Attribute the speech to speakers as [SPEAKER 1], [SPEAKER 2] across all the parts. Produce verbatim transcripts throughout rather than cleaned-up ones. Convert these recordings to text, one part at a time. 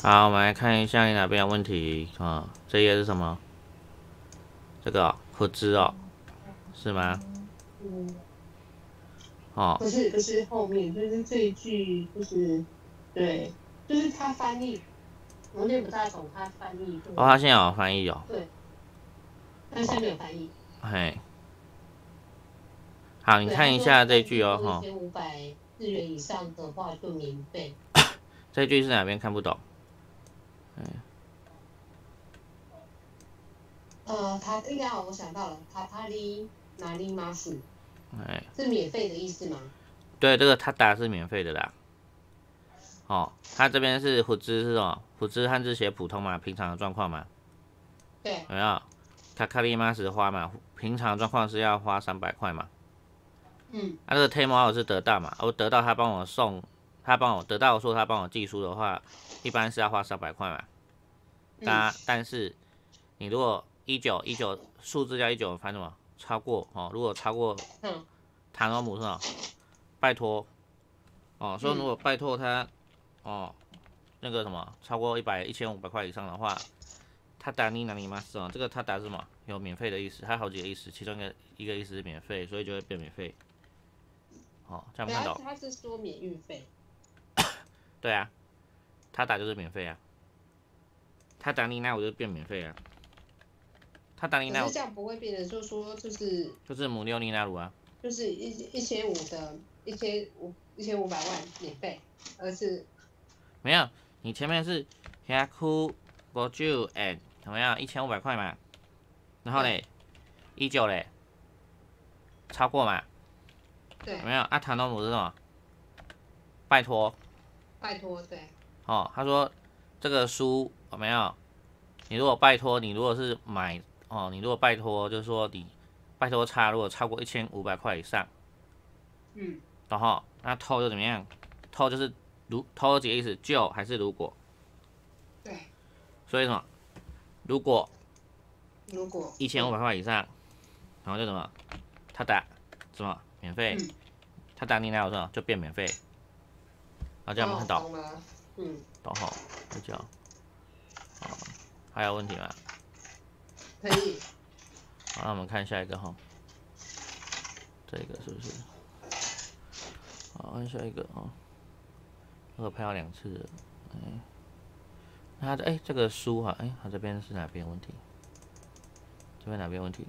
[SPEAKER 1] 好，我们来看一下你哪边有问题啊？这页是什么？这个哦，胡子哦，是吗？
[SPEAKER 2] 嗯，
[SPEAKER 1] 哦，
[SPEAKER 2] 不是不是后面，就是这一句，就是对，就是他翻译，我念不太懂他翻译
[SPEAKER 1] 哦，它
[SPEAKER 2] 对
[SPEAKER 1] 现在有翻译哦。
[SPEAKER 2] 对，但现在
[SPEAKER 1] 哦，
[SPEAKER 2] 没有翻译。
[SPEAKER 1] 嘿，好，你
[SPEAKER 2] 对，他
[SPEAKER 1] 看一下这
[SPEAKER 2] 说单
[SPEAKER 1] 句哦，
[SPEAKER 2] 字多一
[SPEAKER 1] 哈、
[SPEAKER 2] 千五百日元以上的话就免费。
[SPEAKER 1] 这句是哪边看不懂？
[SPEAKER 2] 呃，他应该好，我想到了，塔塔利哪里马斯
[SPEAKER 1] 哎，
[SPEAKER 2] 是免费的意思吗？
[SPEAKER 1] 对，这个他打是免费的啦。哦，他这边是胡子是什么？胡子汉字写普通嘛，平常的状况嘛，
[SPEAKER 2] 对，
[SPEAKER 1] 有没有？卡卡利马斯花嘛，平常状况是要花三百块嘛。
[SPEAKER 2] 嗯
[SPEAKER 1] 那、啊、这个 t a m o 我是得到嘛，我得到他帮我送，他帮我得到说他帮我寄书的话，一般是要花三百块嘛。
[SPEAKER 2] 嗯
[SPEAKER 1] 但但是你如果一九一九数字加一九，反正什么超过哦，如果超过
[SPEAKER 2] 嗯
[SPEAKER 1] 塔诺姆是吧？拜托哦，说如
[SPEAKER 2] 嗯，
[SPEAKER 1] 果拜托他哦，那个什么超过一百一千五百块以上的话，他打你哪里吗？是哦，这个他打是什么？有免费的意思，它好几个意思，其中一个一个意思是免费，所以就会变免费。哦，这样
[SPEAKER 2] 对啊，
[SPEAKER 1] 看懂？
[SPEAKER 2] 他是说免运费。
[SPEAKER 1] 对啊，他打就是免费啊，他打你那我就变免费啊，他打你那我
[SPEAKER 2] 可是这样不会变成说说就是
[SPEAKER 1] 就是母六尼那鲁啊，
[SPEAKER 2] 就是一一千五的一千五一千五百万免费，而是
[SPEAKER 1] 没有，你前面是百五十円，有没有一千五百块嘛？然后嘞，一九嘞，超过嘛？
[SPEAKER 2] 对
[SPEAKER 1] 有没有？啊，塔诺姆是什么？拜托，
[SPEAKER 2] 拜托对，
[SPEAKER 1] 哦，他说这个书有没有？你如果拜托，你如果是买哦，你如果拜托，就是说你拜托差，如果超过一千五百块以上，
[SPEAKER 2] 嗯
[SPEAKER 1] 然后那偷就怎么样？偷就是如偷几个意思？就还是如果？
[SPEAKER 2] 对，
[SPEAKER 1] 所以什么？如果
[SPEAKER 2] 如果
[SPEAKER 1] 一千五百块以上，然后就什么？他打什么免费？
[SPEAKER 2] 嗯
[SPEAKER 1] 他打你来我说就变免费，好，这样我们看
[SPEAKER 2] 哦
[SPEAKER 1] 懂，
[SPEAKER 2] 懂了，嗯
[SPEAKER 1] 懂吼？就这样。哦，还有问题吗？
[SPEAKER 2] 可以，
[SPEAKER 1] 好，那我们看下一个哈，这个是不是？好，看下一个哦，这个拍到两次了，哎，那哎这个书哈，哎，它这边是哪边问题？这边哪边问题？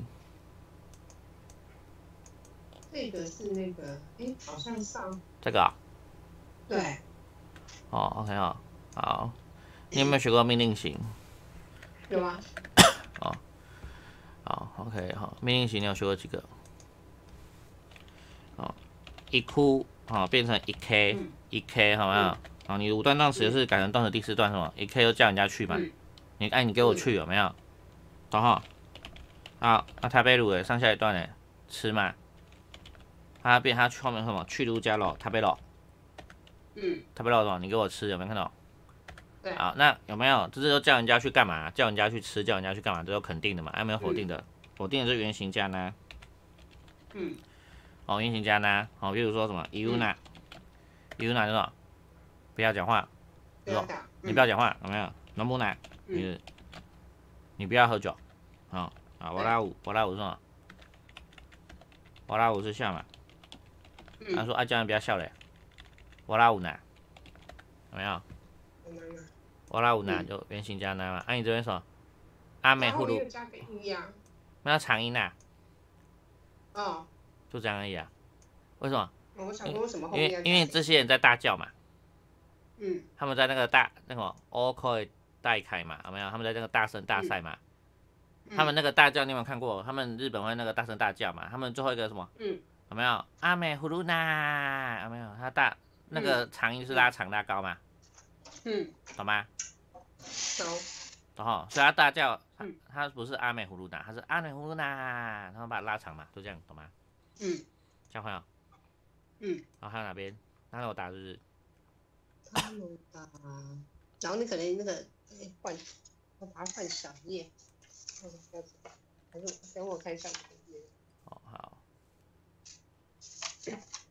[SPEAKER 2] 这个是那个哎好像上
[SPEAKER 1] 这个啊、
[SPEAKER 2] 对
[SPEAKER 1] 哦，OK 哦，好，你有没有学过命令型？
[SPEAKER 2] 有啊
[SPEAKER 1] 哦，好，OK 好，命令型你有学过几个？哦，一哭哦变成一 k
[SPEAKER 2] 嗯
[SPEAKER 1] 一 k 好没有？
[SPEAKER 2] 嗯
[SPEAKER 1] 哦，你五段动词是改成动词第四段是吗？一 k 又叫人家去嘛？
[SPEAKER 2] 嗯
[SPEAKER 1] 你哎你给我去有没有？懂哈？好，那台北鲁诶上下一段诶吃嘛？它变它去后面什么？去撸加肉，台北肉，
[SPEAKER 2] 嗯
[SPEAKER 1] 台北肉什么？你给我吃有没有看到？
[SPEAKER 2] 对
[SPEAKER 1] 好，那有没有？这是都叫人家去干嘛？叫人家去吃，叫人家去干嘛？都有肯定的嘛，还、啊、没有否定的。否定的是原型加呢？
[SPEAKER 2] 嗯
[SPEAKER 1] 哦，原型加呢？哦，比如说什么 y o u n a y o u n a 是什么？不要讲话，
[SPEAKER 2] 不要打，
[SPEAKER 1] 你不要讲话，有没有？能不能？你你不要喝酒，好、啊，我拉五，我拉五是什么？我拉五是笑嘛？他说啊，叫人不要笑嘞，我拉五呢？有没有？我拉五呢就原型加呢嘛？啊，你这边说阿美呼噜，
[SPEAKER 2] 加个一呀，
[SPEAKER 1] 那长音呐，
[SPEAKER 2] 哦，
[SPEAKER 1] 就这样而已啊。为什么？
[SPEAKER 2] 我想说为什么后
[SPEAKER 1] 因
[SPEAKER 2] 面
[SPEAKER 1] 为因为这些人在大叫嘛，
[SPEAKER 2] 嗯，
[SPEAKER 1] 他们在那个大那个 all call 代开嘛，有没有？他们在那个大声大赛嘛，
[SPEAKER 2] 嗯、
[SPEAKER 1] 他们那个大叫你有没有看过？他们日本会那个大声大叫嘛？他们最后一个什么？
[SPEAKER 2] 嗯，
[SPEAKER 1] 有没有？阿美呼噜娜有没有？他大那个长音是拉长拉高嘛？
[SPEAKER 2] 嗯，
[SPEAKER 1] 懂吗？
[SPEAKER 2] 懂。
[SPEAKER 1] 然后所以他大叫，他他不是阿美呼噜娜，他是阿美呼噜娜，然后把它拉长嘛，就这样，懂吗？
[SPEAKER 2] 嗯，
[SPEAKER 1] 这样会有？
[SPEAKER 2] 嗯，
[SPEAKER 1] 然后还有哪边？他有打就是？
[SPEAKER 2] 他有打，然后你可能那个换，我把它换小页，还是等我看小页。
[SPEAKER 1] 哦好。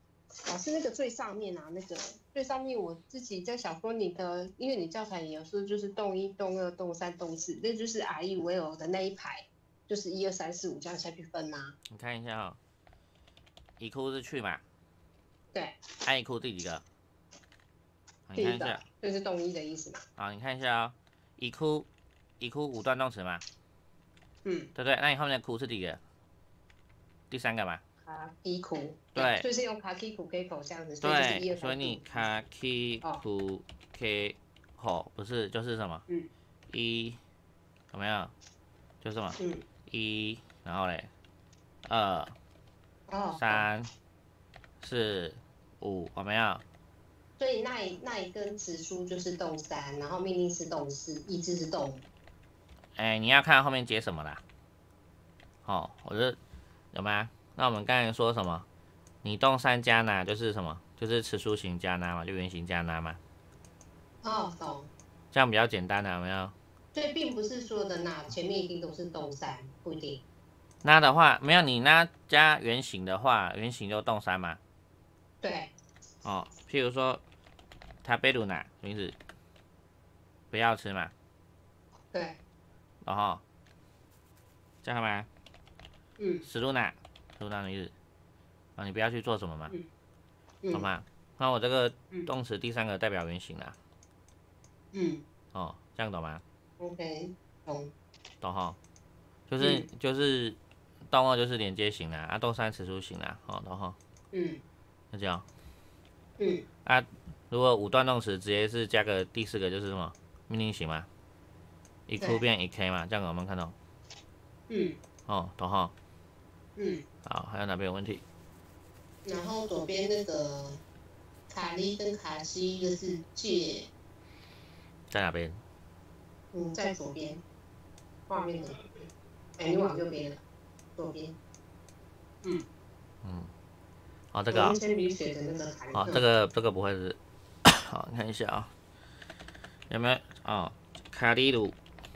[SPEAKER 2] 老师那个最上面啊，那个最上面我自己在想说你的，因为你教材也有说就是动一、动二、动三、动四，那就是 R E V L 的那一排，就是一二三四五这样下去分吗？
[SPEAKER 1] 你看一下哈、哦，一库是去嘛？
[SPEAKER 2] 对。
[SPEAKER 1] 按一库第几个？
[SPEAKER 2] 第一个就是动一的意思嘛。
[SPEAKER 1] 好，你看一下啊、哦，一库一库五段动词嘛。
[SPEAKER 2] 嗯，
[SPEAKER 1] 对不对？那你后面的库是第几个？第三个嘛。
[SPEAKER 2] 卡基库。
[SPEAKER 1] 对，
[SPEAKER 2] 就是用卡基库 K 口这样子，
[SPEAKER 1] 所以就是
[SPEAKER 2] 一二三。
[SPEAKER 1] 所以你卡基库 K 口不是就是什么？
[SPEAKER 2] 嗯。
[SPEAKER 1] 一有没有？就什么？
[SPEAKER 2] 嗯。
[SPEAKER 1] 一，然后嘞，二、
[SPEAKER 2] 哦、
[SPEAKER 1] 三、四、五，有没有？
[SPEAKER 2] 所以那一那一根词书就是动三，然后命令是动四，意志是动五。
[SPEAKER 1] 哎，你要看后面接什么啦。哦，我就有吗？那我们刚才说什么？你动三加哪就是什么？就是词书型加哪嘛，就原型加哪嘛。
[SPEAKER 2] 哦，懂。
[SPEAKER 1] 这样比较简单的，有没有？
[SPEAKER 2] 所以并不是说的哪前面一定都是动三，不一定。
[SPEAKER 1] 那的话没有，你那加原型的话，原型就动三嘛。
[SPEAKER 2] 对。
[SPEAKER 1] 哦，譬如说，他贝鲁哪什么意思？不要吃嘛。
[SPEAKER 2] 对。
[SPEAKER 1] 然后，这样吗？
[SPEAKER 2] 嗯。
[SPEAKER 1] 死路哪？死路哪什么意思？啊，你不要去做什么嘛，
[SPEAKER 2] 嗯嗯、
[SPEAKER 1] 懂吗？那我这个动词第三个代表原型啦。
[SPEAKER 2] 嗯。
[SPEAKER 1] 哦，这样懂吗
[SPEAKER 2] ？OK， 懂。
[SPEAKER 1] 懂哈？就是、嗯、就是动二就是连接型啦，啊，动三词书型啦，哦，懂哈？
[SPEAKER 2] 嗯。
[SPEAKER 1] 就这样。
[SPEAKER 2] 嗯。
[SPEAKER 1] 啊，如果五段动词直接是加个第四个就是什么命令型嘛，一 Q 变一 K 嘛，这样有没有看到？
[SPEAKER 2] 嗯。
[SPEAKER 1] 哦，懂哈？
[SPEAKER 2] 嗯。
[SPEAKER 1] 好，还有哪边有问题？
[SPEAKER 2] 然后左边那个卡利跟卡西就是借，
[SPEAKER 1] 在哪边？
[SPEAKER 2] 嗯，在左边，画面的左边。哎，你往右边了，左边。嗯。
[SPEAKER 1] 嗯。哦，这个、哦。
[SPEAKER 2] 铅笔写的那个卡利。
[SPEAKER 1] 哦，这个这个不会是。好，你看一下啊、哦，有没有？哦，卡利鲁，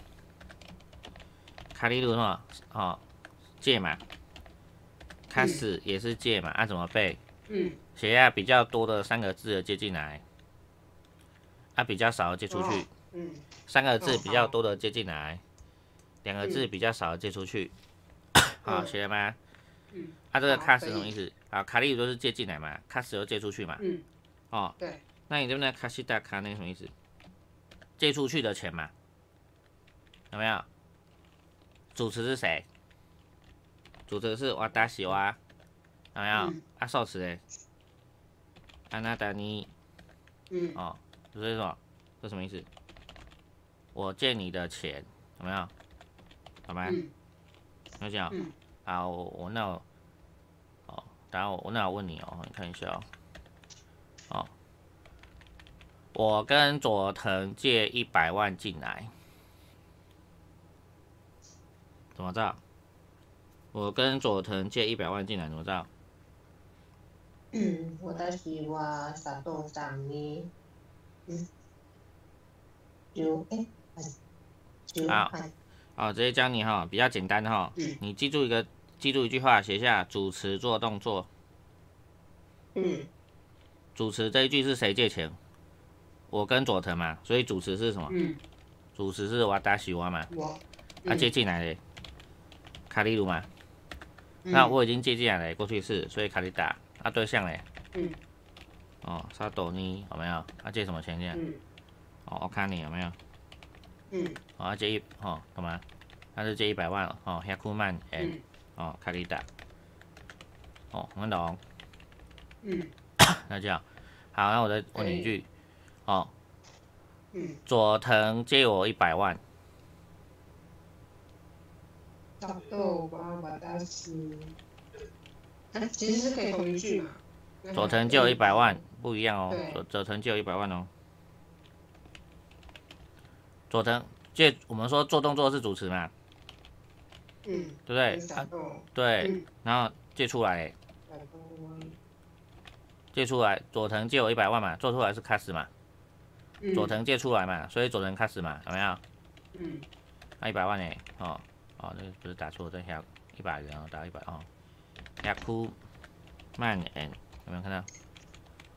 [SPEAKER 1] 卡利鲁是吧？哦，借嘛。开始也是借嘛，按、啊、怎么背？
[SPEAKER 2] 嗯，
[SPEAKER 1] 写下比较多的三个字的接进来，啊比较少的接出去。
[SPEAKER 2] 哦、嗯，
[SPEAKER 1] 三个字比较多的接进来，两、哦、个字比较少的接出去。嗯、好，写了吗？
[SPEAKER 2] 嗯，
[SPEAKER 1] 啊这个 cast 什么意思？啊卡利都是接进来嘛 ，cast 又接出去嘛。
[SPEAKER 2] 嗯，
[SPEAKER 1] 哦，
[SPEAKER 2] 对。
[SPEAKER 1] 那你这边的 cast 大卡那个什么意思？借出去的钱嘛，有没有？主词是谁？主词是瓦达西瓦，有没有？嗯、啊，受词嘞？安娜达尼，
[SPEAKER 2] 嗯，
[SPEAKER 1] 哦，就是说，这什么意思？我借你的钱，有没有？好吗？
[SPEAKER 2] 嗯，
[SPEAKER 1] 就这样。
[SPEAKER 2] 嗯，
[SPEAKER 1] 啊，我我那我，哦，等下我我那我问你哦，你看一下哦。哦，我跟佐藤借一百万进来，怎么着？我跟佐藤借一百万进来，怎么着？
[SPEAKER 2] 嗯，私は佐藤さんに、嗯，就哎，就
[SPEAKER 1] 好，好，直接教你哈，比较简单哈。嗯。你记住一个，记住一句话，写下主词做动作。
[SPEAKER 2] 嗯。
[SPEAKER 1] 主词这一句是谁借钱？我跟佐藤嘛，所以主词是什么？
[SPEAKER 2] 嗯。
[SPEAKER 1] 主词是瓦达西瓦嘛。
[SPEAKER 2] 我。
[SPEAKER 1] 嗯、啊，借进来嘞，卡利鲁嘛。嗯、那我已经借进来了，过去式，所以卡利达。啊，对象嘞。
[SPEAKER 2] 嗯。
[SPEAKER 1] 哦，沙斗尼有没有？他、啊、借什么钱进来？嗯。哦，我看你有没有？
[SPEAKER 2] 嗯。
[SPEAKER 1] 哦，他借一，哦，懂吗？他是借一百万哦，黑库曼 and、嗯、哦卡利达。哦，很懂。
[SPEAKER 2] 嗯。
[SPEAKER 1] 那这样，好，那我再问你一句，哦。
[SPEAKER 2] 嗯。
[SPEAKER 1] 佐藤借我一百万。
[SPEAKER 2] 佐藤は私。啊，其实是可以同一句嘛。
[SPEAKER 1] 佐藤借我一百万，不一样哦。佐佐藤借我一百万哦。佐藤借，我们说做动作是主词嘛。
[SPEAKER 2] 嗯。
[SPEAKER 1] 对不对？啊、对、嗯。然后借出来。借出来，佐藤借我一百万嘛，做出来是 cast 嘛。嗯、佐藤借出来嘛，所以佐藤 cast 嘛，有没有？嗯。那一百万呢？哦哦，这个不是打错，这下一百元哦，打一百哦。百万円有没有看到？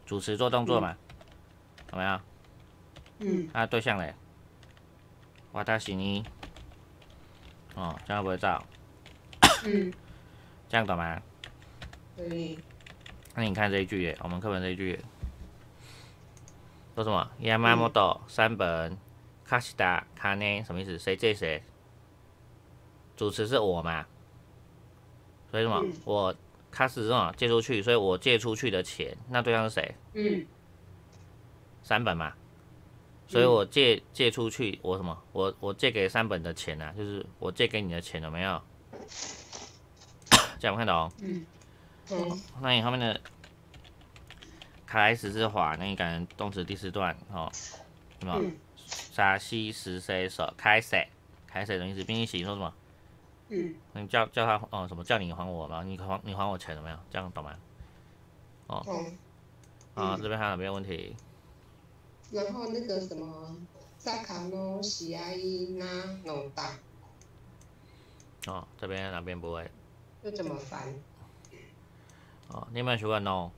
[SPEAKER 1] 主词做动作嘛，有没有？
[SPEAKER 2] 嗯。
[SPEAKER 1] 那、啊、对象嘞？我他是你，哦，这样会不会照？
[SPEAKER 2] 嗯。
[SPEAKER 1] 这样懂吗？
[SPEAKER 2] 对。
[SPEAKER 1] 那你看这一句耶，我们课本这一句耶说什么？Yamamoto 三本，Kashida Kane 什么意思？谁借谁？主词是我嘛，所以什么？嗯、我开始什么借出去，所以我借出去的钱，那对象是谁？
[SPEAKER 2] 嗯。
[SPEAKER 1] 三本嘛，所以我借借出去，我什么？我我借给三本的钱啊，就是我借给你的钱，有没有？这样有看懂？嗯。哦，那你后面的卡莱十字滑，那你改成动词第四段哦，什么？沙西十 C 手开始，开始的意思，并行说什么？嗯，你叫叫他哦什么叫你还我嘛？你还你还我钱了没有？这样懂吗？哦，啊、嗯、这边还有哪边问题？
[SPEAKER 2] 然后那个什么萨卡诺西阿伊那诺达。
[SPEAKER 1] 哦，这边哪边不会？
[SPEAKER 2] 这怎么翻？
[SPEAKER 1] 哦，你有没有学过 no？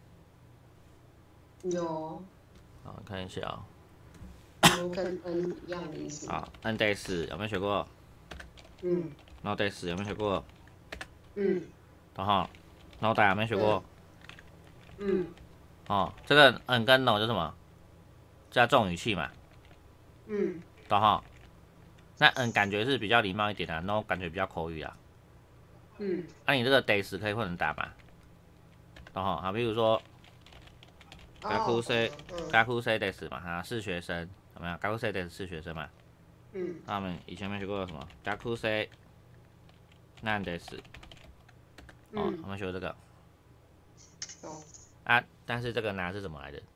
[SPEAKER 2] 有。
[SPEAKER 1] 好，看一下啊、
[SPEAKER 2] 哦。no 跟 n 一样的意思。
[SPEAKER 1] 好 ，n days 有没有学过？嗯。no days 有没有学过？嗯。然后 no da 有没有学过？嗯。哦，这个 n 跟 no 就是什么？加重语气嘛。嗯。懂哈？那 n 感觉是比较礼貌一点的、啊、，no 感觉比较口语啊。嗯。那、啊、你这个 days 可以混成打嘛？懂哈？好，比如说。学生，学生です嘛，哈，是学生，有没有？学生です是学生嘛？嗯。那我们以前没学过什么？学生なんです。哦，我们学过这个。哦。啊，但是这个拿是怎么来的？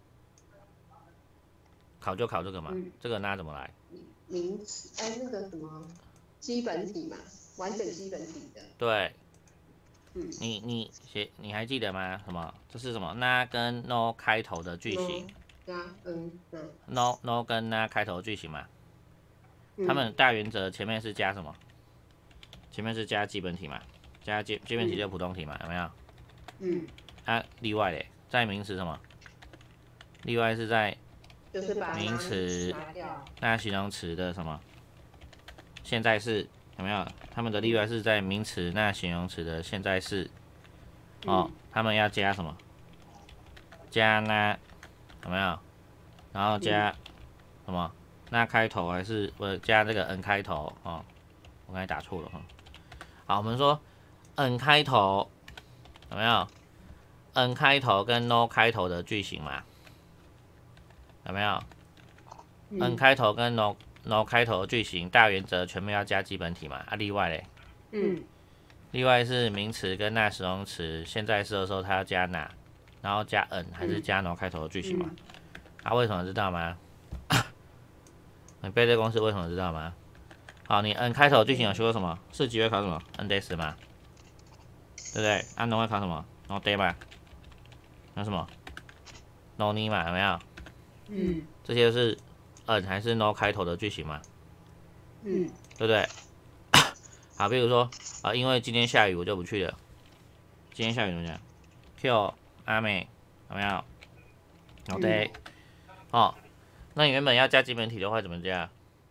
[SPEAKER 1] 考就考这个嘛，嗯、这个拿怎么来？
[SPEAKER 2] 名词，哎，那个什么基本体嘛，完整基本体的。
[SPEAKER 1] 对。你你写你还记得吗？什么？这是什么？那跟 no 开头的句型。
[SPEAKER 2] 加嗯嗯。
[SPEAKER 1] no no 跟那开头的句型嘛。他们大原则前面是加什么？前面是加基本体嘛，加基基本体就普通体嘛，有没有？嗯。啊，例外嘞，在名词什么？例外是在名词那形容词的什么？现在式。有没有？他们的例外是在名词那形容词的现在式，哦，他们要加什么？加那，有没有？然后加什么？那开头还是不加这个 n 开头？哦，我刚才打错了哈。好，我们说 n 开头有没有 ？n 开头跟 no 开头的句型嘛？有没有 ？n 开头跟 no。no 开头的句型大原则全部要加基本体嘛，啊例外嘞，嗯，例外是名词跟那形容词现在式的时候它要加那，然后加 n 还是加 no 开头的句型嘛？嗯、啊为什么知道吗？你背这个公式为什么知道吗？好，你 n 开头的句型有学过什么？四级会考什么 ？n days 嘛，对不对？啊 no 会考什么 ？no day 嘛，那什么 ？no ni 嘛，有没有？嗯，这些是。n 还是 no 开头的句型嘛，嗯，对不对？好，比如说啊，因为今天下雨，我就不去了。今天下雨怎么讲 ？Q 阿美有没有 ？no day、嗯、哦，那你原本要加基本体的话怎么加？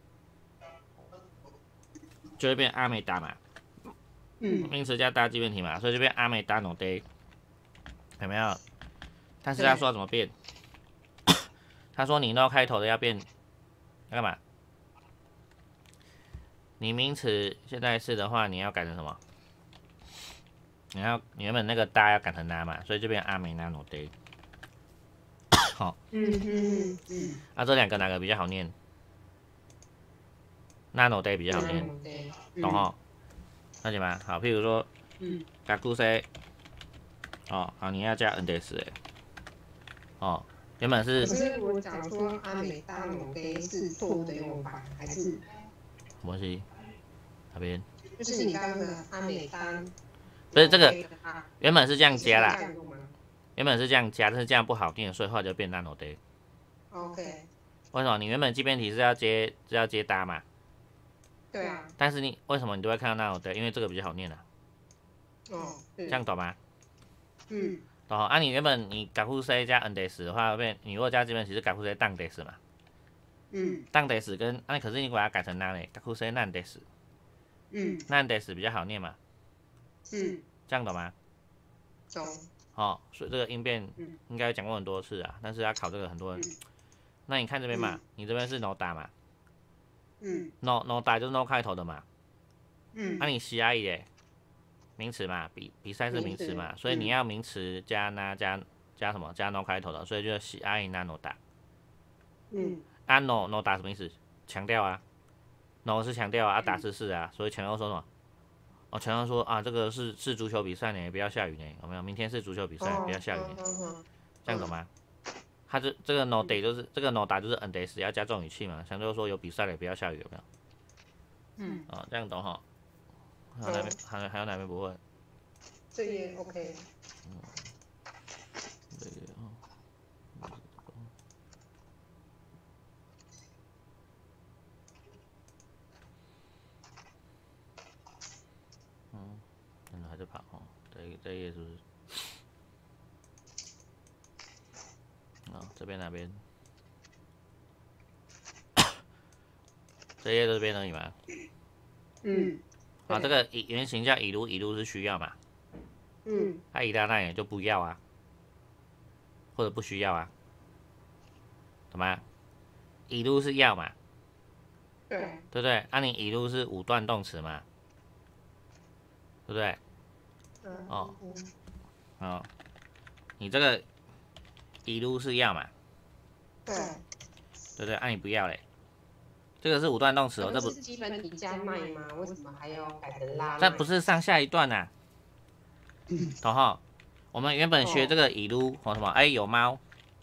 [SPEAKER 1] 就会变阿美达嘛，嗯，名词加大基本体嘛，所以就变阿美达 no day， 有没有？但是他说怎么变？他说你 no 开头的要变。要干嘛？你名词现在式的话，你要改成什么？你要你原本那个大要改成 na 嘛，所以就变阿美 na no day。好。嗯嗯嗯。啊，这两个哪个比较好念 ？na no day 比较好念，懂哈？了解吗？好，譬如说，嗯，学生，哦，好，你要加 n days 哎，哦。原本是，
[SPEAKER 2] 可是我讲说阿美达努杯是错误的用法，还是什
[SPEAKER 1] 么东西？哪边？
[SPEAKER 2] 就是你刚刚的阿美达，
[SPEAKER 1] 不是这个，原本是这样加啦，原本是这样加，但是这样不好念，所以后来就变 nano day。
[SPEAKER 2] OK。
[SPEAKER 1] 为什么？你原本基本体是要接是要接搭嘛？
[SPEAKER 2] 对啊。
[SPEAKER 1] 但是你为什么你都会看到 nano day？因为这个比较好念啊。哦。这样懂吗？嗯。 懂哈？啊，你原本你改户 C 加 N des 的话，变你如果加这边其实改户 C 当 des 嘛，
[SPEAKER 2] 嗯，
[SPEAKER 1] 当 des 跟啊，可是你把它改成 nan 嘞，改户 C nan des，
[SPEAKER 2] 嗯
[SPEAKER 1] ，nan des 比较好念嘛，
[SPEAKER 2] 嗯，
[SPEAKER 1] 这样懂吗？
[SPEAKER 2] 懂。
[SPEAKER 1] 哦，所以这个应变
[SPEAKER 2] 嗯
[SPEAKER 1] 应该讲过很多次啊，但是要考这个很多人。
[SPEAKER 2] 嗯
[SPEAKER 1] 那你看这边嘛，你这边是 no 打嘛
[SPEAKER 2] 嗯
[SPEAKER 1] ，no no 打就是 no 开头的嘛，
[SPEAKER 2] 嗯，
[SPEAKER 1] 那、啊、你 C I 耶，名词嘛，比比赛是名词嘛，
[SPEAKER 2] 名词
[SPEAKER 1] 所以你要名词加 na 加加什么加 no 开头的，所以就是 C I na no 打。
[SPEAKER 2] 嗯，
[SPEAKER 1] 啊 no no 打什么意思？强调啊 ，no 是强调啊，啊打是是啊，所以强调说什么？哦，强调说啊，这个是是足球比赛呢，不要下雨呢，有没有？明天是足球比赛，
[SPEAKER 2] 哦
[SPEAKER 1] 不要下雨呢，
[SPEAKER 2] 嗯嗯嗯
[SPEAKER 1] 这样懂吗？它这这个 no day 就是这个 no 打就是 n days 要加重语气嘛，强调说有比赛了，不要下雨，有没有？
[SPEAKER 2] 嗯，
[SPEAKER 1] 啊、哦，这样懂哈？还有哪边还有还有哪边不会？
[SPEAKER 2] 这也 OK。
[SPEAKER 1] 这个哦。嗯，真的还在跑哦，这这一页是不是？啊、哦，这边哪边？这一页这边而已嘛。
[SPEAKER 2] 嗯，
[SPEAKER 1] 啊，这个以原型叫以如，以如是需要嘛？
[SPEAKER 2] 嗯，
[SPEAKER 1] 它以拉那也就不要啊，或者不需要啊，懂吗？以如是要嘛，
[SPEAKER 2] 对，
[SPEAKER 1] 对不对？啊，你以如是五段动词嘛，对不对？
[SPEAKER 2] 嗯
[SPEAKER 1] 哦，哦，你这个以如是要嘛，
[SPEAKER 2] 对，
[SPEAKER 1] 对不对？啊，你不要嘞，这个是五段动词哦，这不
[SPEAKER 2] 是基本体加卖吗？为什么还要改成拉？
[SPEAKER 1] 这不是上下一段呐、啊，懂哈？我们原本学这个以如或什么，哎，有猫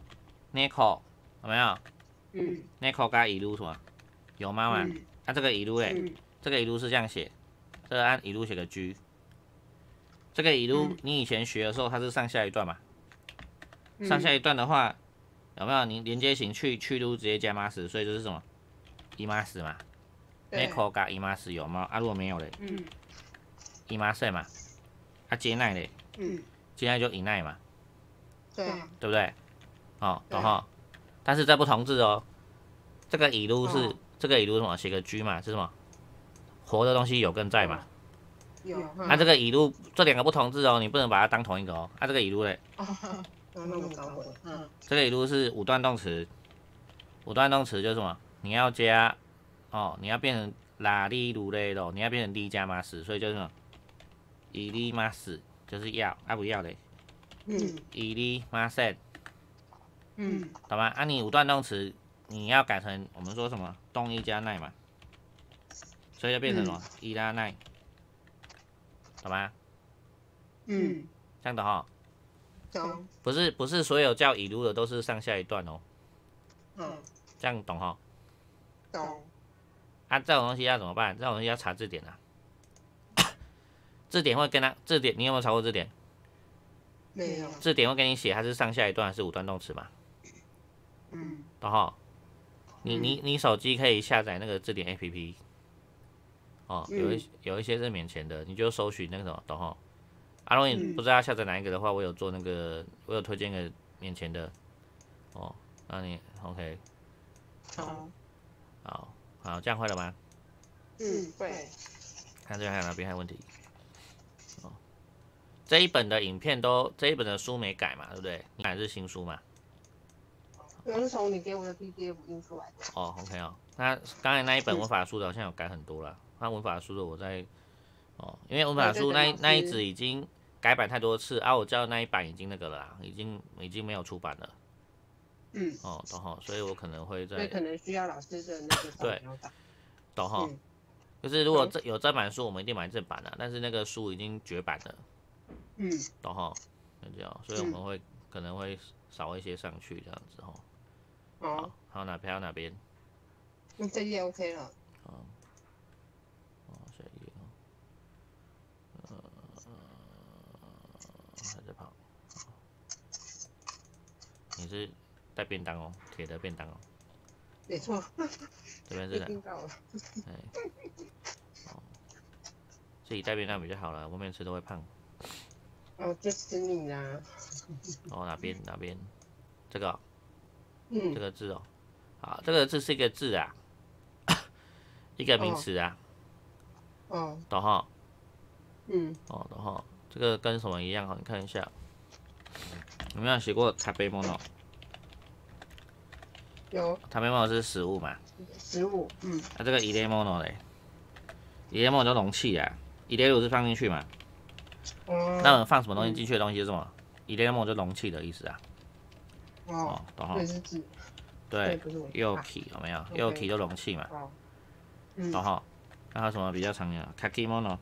[SPEAKER 1] ，neko 有没有？
[SPEAKER 2] 嗯
[SPEAKER 1] neko 加以如什么？有猫嘛？
[SPEAKER 2] 嗯
[SPEAKER 1] 啊，这个以如嘞，
[SPEAKER 2] 嗯
[SPEAKER 1] 这个以如是这样写，这个按以如写个 G。这个以如你以前学的时候，它是上下一段嘛？
[SPEAKER 2] 嗯
[SPEAKER 1] 上下一段的话，有没有你连接型去去如直接加 mas，所以就是什么？伊 mas 嘛 ，neko 加伊 mas 有猫啊？如果没有嘞，
[SPEAKER 2] 嗯
[SPEAKER 1] 伊 mas 嘛，啊接奈嘞，
[SPEAKER 2] 嗯，
[SPEAKER 1] 接奈就以奈嘛，
[SPEAKER 2] 对啊，
[SPEAKER 1] 对不对？哦，懂哈？但是这不同字哦，这个以如是、
[SPEAKER 2] 哦、
[SPEAKER 1] 这个以如什么？写个 G 嘛，是什么？活的东西有跟在嘛？
[SPEAKER 2] 有。
[SPEAKER 1] 啊，这个以如这两个不同字哦，你不能把它当同一个哦。啊，这个以如嘞，
[SPEAKER 2] 哦，那我搞混。嗯，
[SPEAKER 1] 这个以如是五段动词，五段动词就是什么？你要加哦，你要变成拉力如类的，你要变成力加 mas， 所以就是什么？以力 mas 就是要，啊不要嘞？
[SPEAKER 2] 嗯，
[SPEAKER 1] 以力 mas，
[SPEAKER 2] 嗯，
[SPEAKER 1] 懂吗？啊，你五段动词你要改成我们说什么？动一加奈嘛，所以就变成什么？伊拉奈，懂吗？
[SPEAKER 2] 嗯，
[SPEAKER 1] 这样的哈。
[SPEAKER 2] 懂。
[SPEAKER 1] 不是不是所有叫以如的都是上下一段哦。
[SPEAKER 2] 嗯，
[SPEAKER 1] 这样懂哈？
[SPEAKER 2] 懂。
[SPEAKER 1] 啊，这种东西要怎么办？这种东西要查字典啊。字典会跟他字典，你有没有查过字典？
[SPEAKER 2] 没有。
[SPEAKER 1] 字典会跟你写它是上下一段还是五段动词嘛？
[SPEAKER 2] 嗯，
[SPEAKER 1] 懂哈？你你你手机可以下载那个字典 A P P。哦，有一有一些是免钱的，你就搜寻那个什么，懂哈？啊，如果你不知道要下载哪一个的话，我有做那个，我有推荐个免钱的。哦，那你 OK？
[SPEAKER 2] 好。
[SPEAKER 1] 好，好，这样会了吗？
[SPEAKER 2] 嗯，对。
[SPEAKER 1] 看这边还有哪边还有问题？哦，这一本的影片都，这一本的书没改嘛，对不对？你改的是新书嘛？
[SPEAKER 2] 我是从你给我的 P D F 印出来的。
[SPEAKER 1] 哦 ，OK 哦。那刚才那一本文法书的好像有改很多了。那文法书的我在，哦，因为文法书那那一纸已经改版太多次啊，我教的那一版已经那个了啦，已经已经没有出版了。
[SPEAKER 2] 嗯。
[SPEAKER 1] 哦，懂哈，所以我可能会在。
[SPEAKER 2] 所以可能需要老师的那个
[SPEAKER 1] 对，懂哈。就是如果这有正版书，我们一定买正版的，但是那个书已经绝版了。
[SPEAKER 2] 嗯，
[SPEAKER 1] 懂哈，就这样，所以我们会、嗯、可能会少一些上去这样子哈。
[SPEAKER 2] 哦，
[SPEAKER 1] 还有哪边？还有哪边？
[SPEAKER 2] 那这页 OK 了。
[SPEAKER 1] 哦，哦，下一页哦。呃，还在跑。你是带便当哦，铁的便当哦。
[SPEAKER 2] 没错。
[SPEAKER 1] 这边是哪？
[SPEAKER 2] 听到了。
[SPEAKER 1] 哎。哦，自己带便当比较好了，外面吃都会胖。
[SPEAKER 2] 哦，就吃你啦。
[SPEAKER 1] 哦，哪边哪边？这个、哦，
[SPEAKER 2] 嗯，
[SPEAKER 1] 这个字哦，好，这个字是一个字啊，一个名词啊，
[SPEAKER 2] 哦，
[SPEAKER 1] 懂哈？
[SPEAKER 2] 嗯，
[SPEAKER 1] 哦，懂哈？这个跟什么一样？你看一下，有没有写过食べ物？
[SPEAKER 2] 有
[SPEAKER 1] 食べ物是食物嘛？
[SPEAKER 2] 食物，嗯，
[SPEAKER 1] 那、啊、这个入れ物嘞？入れ物就容器啊，入れ物是放进去嘛？
[SPEAKER 2] 哦，
[SPEAKER 1] 那我们放什么东西
[SPEAKER 2] 嗯
[SPEAKER 1] 进去的东西是什么？入れ物就容器的意思啊。
[SPEAKER 2] 哦，
[SPEAKER 1] 哦，懂哈
[SPEAKER 2] 对？是字，
[SPEAKER 1] 对，
[SPEAKER 2] 不是我
[SPEAKER 1] 右体有没有？右体就容器嘛，
[SPEAKER 2] 哦，嗯，
[SPEAKER 1] 懂哈？那还有什么比较常见的？書き物，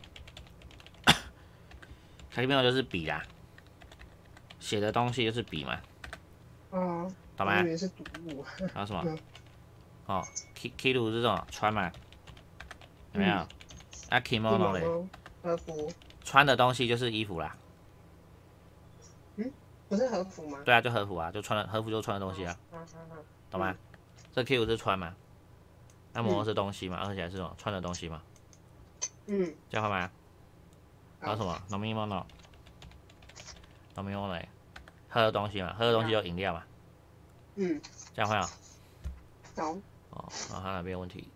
[SPEAKER 1] 書き物就是笔啦，写的东西就是笔嘛，
[SPEAKER 2] 哦，
[SPEAKER 1] 懂吗？
[SPEAKER 2] 我以为是读物，
[SPEAKER 1] 还有什么？
[SPEAKER 2] 嗯
[SPEAKER 1] 哦，ki kilu 是这种穿嘛，有没有？那 kimono 嘞？
[SPEAKER 2] 和服，
[SPEAKER 1] 穿的东西就是衣服啦。
[SPEAKER 2] 嗯，不是和服吗？
[SPEAKER 1] 对啊，就和服啊，就穿的和服就穿的东西啊，懂吗？这 Q 是穿嘛，那模是东西嘛，而且是什么？穿的东西嘛。
[SPEAKER 2] 嗯，
[SPEAKER 1] 这样会吗？还有什么？飲み物，飲み物嘞，喝的东西嘛，喝的东西就饮料嘛。
[SPEAKER 2] 嗯，
[SPEAKER 1] 这样会啊？
[SPEAKER 2] 好。
[SPEAKER 1] 哦，然后他哪边有问题？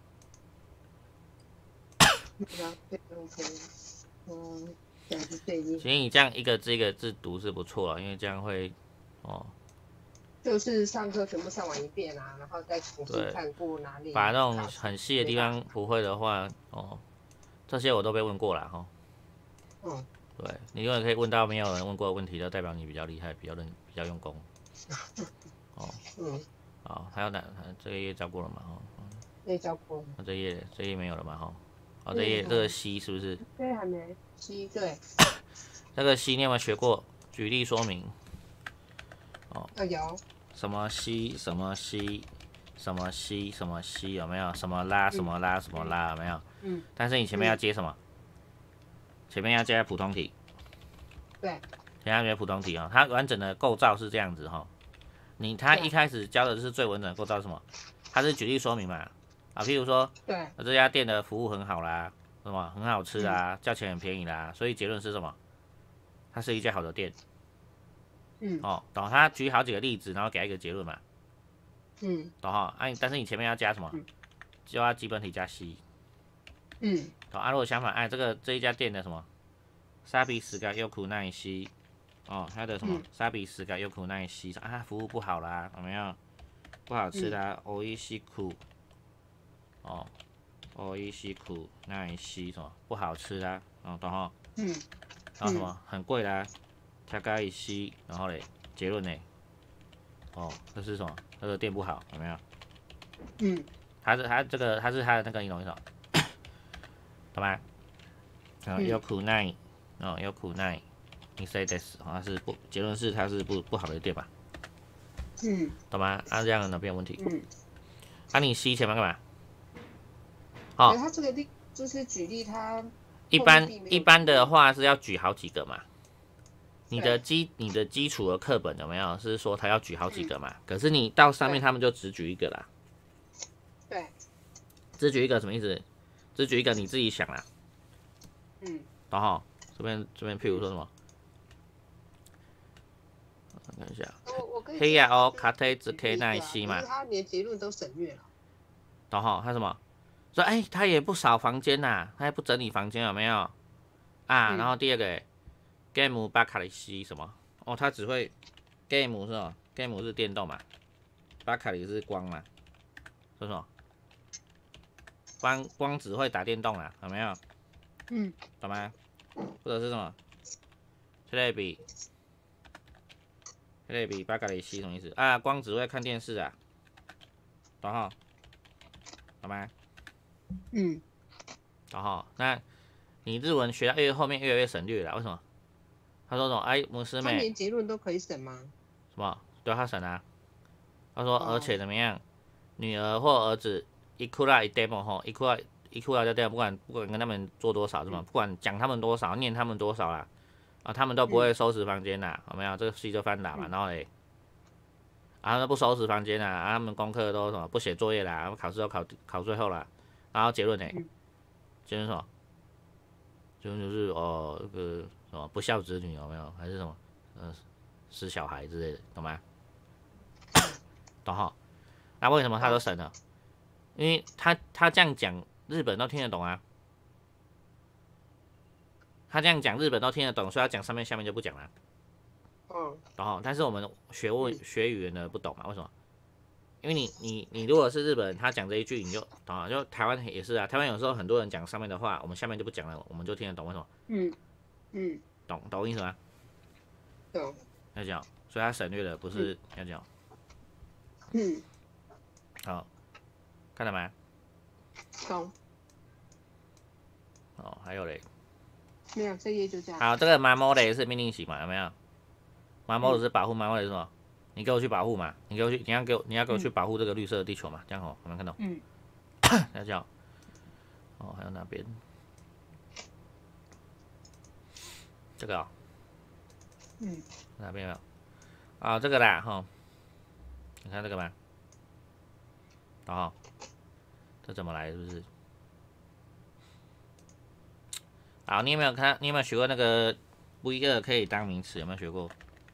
[SPEAKER 2] 嗯，这样是对的。
[SPEAKER 1] 其实你这样一个字一个字读是不错了，因为这样会，哦，
[SPEAKER 2] 就是上课全部上完一遍啊，然后再重新看过哪里。
[SPEAKER 1] 把那种很细的地方不会的话，哦，这些我都被问过了哈。嗯。对，你永远可以问到没有人问过的问题，就代表你比较厉害，比较认，比较用功。哦。嗯。好，还有哪？这个页教过了嘛？哈。
[SPEAKER 2] 这教过了。
[SPEAKER 1] 这页这页没有了嘛？哈。哦，这页这个西是不是？
[SPEAKER 2] 对，还没西对。
[SPEAKER 1] 这个西你有没有学过？举例说明。
[SPEAKER 2] 哦。有。
[SPEAKER 1] 什么西？什么西？什么西？什么西？有没有？什么拉？什么拉？什么拉？有没有？嗯。但是你前面要接什么？前面要加普通体。对。前面要加普通体哦，它完整的构造是这样子哈。你它一开始教的是最完整的构造是什么？它是举例说明嘛。啊，譬如说，对，这家店的服务很好啦，什么很好吃啦，价钱很便宜啦，所以结论是什么？它是一家好的店。嗯。哦，懂？他举好几个例子，然后给一个结论嘛。嗯。懂哈？啊，但是你前面要加什么？就要基本体加 C。嗯。懂啊？如果相反，哎，这个这一家店的什么？沙比斯嘎优苦奈西。哦，它的什么？沙比斯嘎优苦奈西啊，服务不好啦，有没有？不好吃啦，おいしく。哦，おいしくないし什么不好吃啦，哦，懂哈？嗯。然后什么很贵啦，高いし，然后嘞结论呢？哦，这是什么？这个店不好，有没有？嗯。它是它这个它是它的那个你懂意思？懂吗？然后有苦奈，哦有苦奈，你 say this， 好像是不结论是它是不不好的店吧？嗯。懂吗？啊这样哪边有问题？嗯。啊你 C 前面干嘛？
[SPEAKER 2] 哦，他这个例就是举例，他
[SPEAKER 1] 一般一般的话是要举好几个嘛。你的基你的基础的课本有没有是说他要举好几个嘛？嗯、可是你到上面他们就只举一个啦。对。只举一个什么意思？只举一个你自己想啦。嗯。然后这边这边譬如说什么？我看一下。黑呀哦，卡特只 K 奈西嘛。
[SPEAKER 2] 他连结论都省略了。
[SPEAKER 1] 然后他什么？说哎、欸，他也不扫房间呐、啊，他也不整理房间，有没有？啊，嗯、然后第二个 game 巴卡里西什么？哦，他只会 game 是吧 ？game 是电动嘛，巴卡里是光嘛，说什么？光光只会打电动啦，有没有？嗯，懂吗？或者是什么？这类比这类比巴卡里西什么意思？啊，光只会看电视啊，懂哈？懂吗？嗯，然后那你日文学到越后面越来越省略了，为什么？他说什么？哎，姆斯美，
[SPEAKER 2] 他连结论都可以省吗？
[SPEAKER 1] 什么？对他省啊。他说，而且怎么样？女儿或儿子，一库拉一 demo 吼，一库拉一库拉就 demo， 不管不管跟他们做多少是吗？不管讲他们多少，念他们多少啦，啊，他们都不会收拾房间啦，有没有？这个 C 就翻打嘛，然后嘞，啊，他不收拾房间啦，啊，他们功课都什么不写作业啦，考试都考考最后啦。然后结论呢？结论什么？结论就是哦，那个什么不孝子女有没有？还是什么？呃， 死小孩之类的，懂吗？懂哈？那为什么他都省了？因为他他这样讲，日本都听得懂啊。他这样讲，日本都听得懂，所以他讲上面下面就不讲了。
[SPEAKER 2] 嗯，
[SPEAKER 1] 懂哈？但是我们学问学语言的不懂嘛？为什么？因为你你你如果是日本人，他讲这一句你就懂了。就台湾也是啊，台湾有时候很多人讲上面的话，我们下面就不讲了，我们就听得懂。为什么？
[SPEAKER 2] 嗯嗯，
[SPEAKER 1] 懂懂我意思吗？
[SPEAKER 2] 懂。
[SPEAKER 1] 要讲，所以他省略了，不是要讲。
[SPEAKER 2] 嗯，
[SPEAKER 1] 好，看到没？
[SPEAKER 2] 懂。
[SPEAKER 1] 哦，还有嘞。
[SPEAKER 2] 没有，这页就这样。
[SPEAKER 1] 好，这个马摩雷是命令型嘛？有没有？马摩雷是保护，马摩雷是什么？你给我去保护嘛！你给我去，你要给我，你要给我去保护这个绿色的地球嘛？这样好，有没有看到？
[SPEAKER 2] 嗯。
[SPEAKER 1] 要叫。哦，还有哪边？这个、哦。
[SPEAKER 2] 嗯。
[SPEAKER 1] 哪边有？啊、哦，这个啦，哈。你看这个吗？然后，这怎么来？是不是？好，你有没有看？你有没有学过那个 V 二可以当名词？有没有学过？